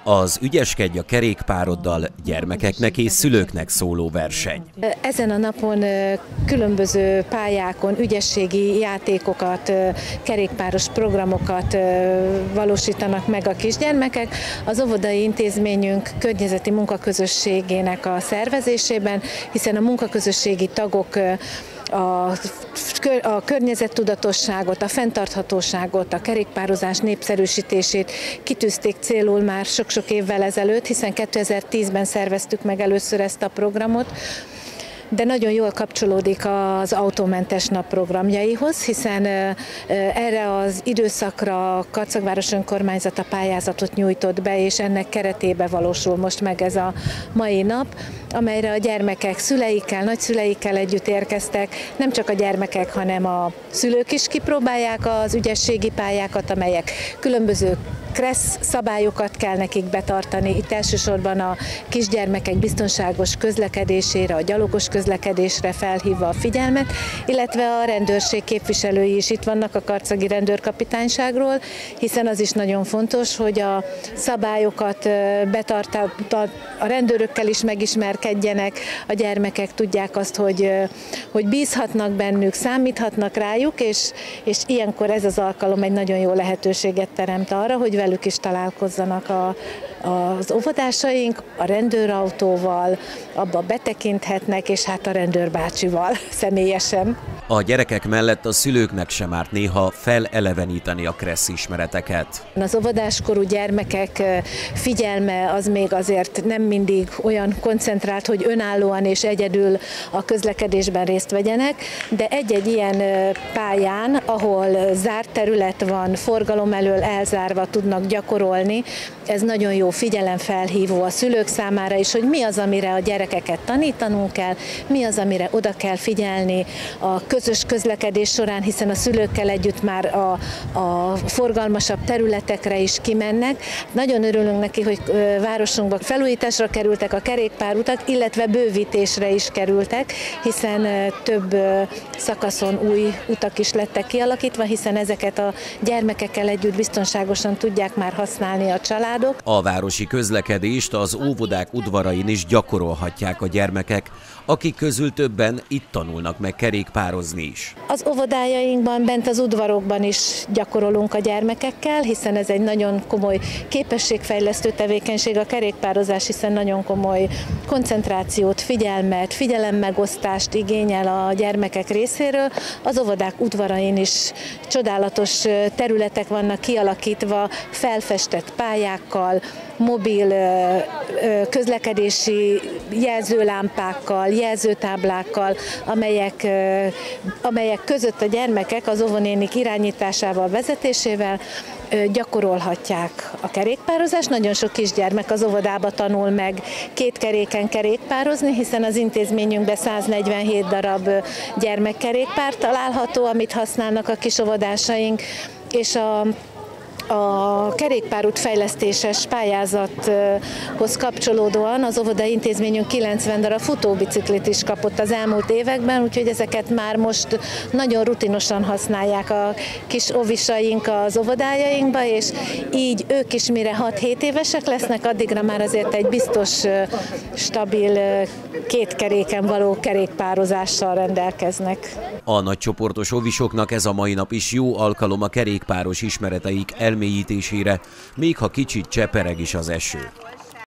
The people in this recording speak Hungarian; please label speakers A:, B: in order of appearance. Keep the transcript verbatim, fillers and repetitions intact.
A: Az Ügyeskedj a kerékpároddal gyermekeknek és szülőknek szóló verseny.
B: Ezen a napon különböző pályákon ügyességi játékokat, kerékpáros programokat valósítanak meg a kisgyermekek. Az óvodai intézményünk környezeti munkaközösségének a szervezésében, hiszen a munkaközösségi tagok A, a környezettudatosságot, a fenntarthatóságot, a kerékpározás népszerűsítését kitűzték célul már sok-sok évvel ezelőtt, hiszen kétezer-tízben szerveztük meg először ezt a programot, de nagyon jól kapcsolódik az autómentes nap programjaihoz, hiszen erre az időszakra Karcagváros önkormányzata pályázatot nyújtott be, és ennek keretében valósul most meg ez a mai nap, amelyre a gyermekek szüleikkel, nagyszüleikkel együtt érkeztek. Nem csak a gyermekek, hanem a szülők is kipróbálják az ügyességi pályákat, amelyek különböző kressz szabályokat kell nekik betartani. Itt elsősorban a kisgyermekek biztonságos közlekedésére, a gyalogos közlekedésre felhívva a figyelmet, illetve a rendőrség képviselői is itt vannak a karcagi rendőrkapitányságról, hiszen az is nagyon fontos, hogy a szabályokat betartva a rendőrökkel is megismerkedjenek, a gyermekek tudják azt, hogy, hogy bízhatnak bennük, számíthatnak rájuk, és, és ilyenkor ez az alkalom egy nagyon jó lehetőséget teremt arra, hogy velük is találkozzanak a, az óvodásaink, a rendőrautóval, abba betekinthetnek, és hát a rendőrbácsival személyesen.
A: A gyerekek mellett a szülőknek sem árt néha feleleveníteni a kressz ismereteket.
B: Az óvodáskorú gyermekek figyelme az még azért nem mindig olyan koncentrált, hogy önállóan és egyedül a közlekedésben részt vegyenek, de egy-egy ilyen pályán, ahol zárt terület van, forgalom elől elzárva tudnak gyakorolni, ez nagyon jó figyelemfelhívó a szülők számára is, hogy mi az, amire a gyerekeket tanítanunk kell, mi az, amire oda kell figyelni a közös közlekedés során, hiszen a szülőkkel együtt már a, a forgalmasabb területekre is kimennek. Nagyon örülünk neki, hogy városunkban felújításra kerültek a kerékpárutak, illetve bővítésre is kerültek, hiszen több szakaszon új utak is lettek kialakítva, hiszen ezeket a gyermekekkel együtt biztonságosan tudják már használni a családok.
A: A városi közlekedést az óvodák udvarain is gyakorolhatják a gyermekek, akik közül többen itt tanulnak meg kerékpározni is.
B: Az óvodájainkban, bent az udvarokban is gyakorolunk a gyermekekkel, hiszen ez egy nagyon komoly képességfejlesztő tevékenység a kerékpározás, hiszen nagyon komoly koncentrációt, figyelmet, figyelemmegosztást igényel a gyermekek részéről. Az óvodák udvarain is csodálatos területek vannak kialakítva, felfestett pályákkal, mobil közlekedési jelzőlámpákkal, jelzőtáblákkal, amelyek, amelyek között a gyermekek az óvonénik irányításával, vezetésével gyakorolhatják a kerékpározást. Nagyon sok kisgyermek az óvodába tanul meg két keréken kerékpározni, hiszen az intézményünkben száznegyvenhét darab gyermekkerékpár található, amit használnak a kis óvodásaink, és a A kerékpárút fejlesztéses pályázathoz kapcsolódóan az óvodai intézményünk kilencven darab futóbiciklit is kapott az elmúlt években, úgyhogy ezeket már most nagyon rutinosan használják a kis óvisaink az óvodájainkba, és így ők is mire hat-hét évesek lesznek, addigra már azért egy biztos, stabil, két keréken való kerékpározással rendelkeznek.
A: A nagycsoportos óvisoknak ez a mai nap is jó alkalom a kerékpáros ismereteik elmélyítésére, még ha kicsit csepereg is az eső.